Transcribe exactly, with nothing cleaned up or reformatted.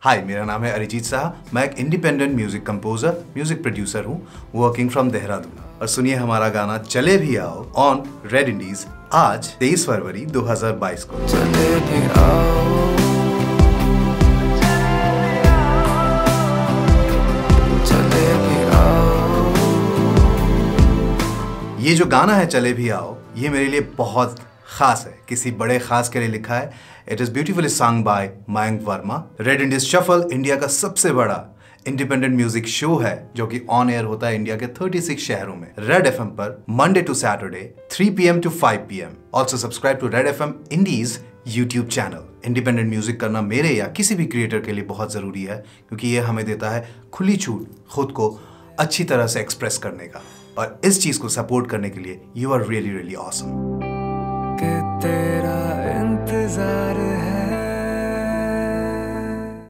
हाय, मेरा नाम है अरिजीत शाह। मैं एक independent music composer, music producer हूँ, वर्किंग फ्रॉम देहरादून। और सुनिए हमारा गाना चले भी आओ ऑन रेड इंडीज आज तेईस फरवरी दो हज़ार बाईस को। चले भी आओ, चले भी आओ। ये जो गाना है चले भी आओ, ये मेरे लिए बहुत खास है, किसी बड़े खास के लिए लिखा है। It is beautifully song by Mayank Verma. Red Indies Shuffle India का सबसे बड़ा इंडिपेंडेंट म्यूजिक शो है जो कि ऑन एयर होता है इंडिया के छत्तीस शहरों में रेड एफएम पर Monday to Saturday three PM to five PM. Also subscribe to Red FM Indies YouTube channel. Independent music करना मेरे या किसी भी क्रिएटर के लिए बहुत जरूरी है, क्योंकि ये हमें देता है खुली छूट खुद को अच्छी तरह से एक्सप्रेस करने का। और इस चीज को सपोर्ट करने के लिए you are really really awesome.